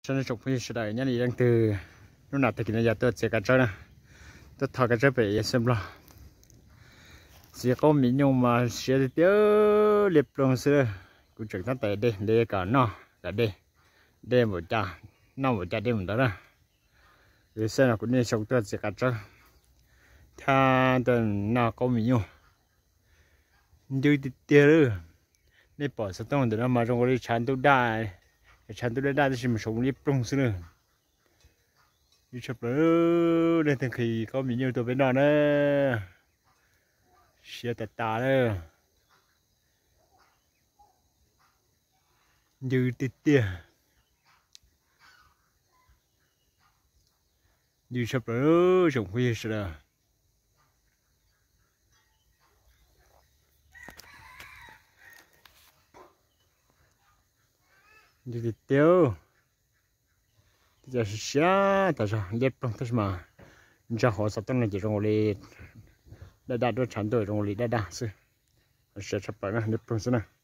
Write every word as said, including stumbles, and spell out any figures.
cho nên chụp phim sẽ đợi nhá đi đang từ lúc nào thì cái này tôi sẽ cả chơi nè tôi thò cái chơi về xem lo chỉ có mình nhưng mà sẽ đi tiêu liệp luôn xưa cũng chẳng thắt tay đây đây cả nó cả đây đây một cha nó một cha đây một đó nè rồi xem là cũng nên chụp tôi sẽ cả chơi tha tên nó có mình nhưng như đi tiêu rồi nên bỏ sao tông để nó mà trong cái chán tôi đai chán tôi đai thì mình sống liệp luôn xưa đi chụp nữa đây từng khi có mình nhiều tôi bên đó nữa xe tạt tà nữa như tít tia như chụp nữa trồng huy rồi như tít tiêu giờ xe tại sao liệp luôn thế mà giờ họ sao tông này chỉ trong cái đã đã đôi chán tôi trong cái đã đã xưa sẽ chụp bài này liệp luôn xưa nè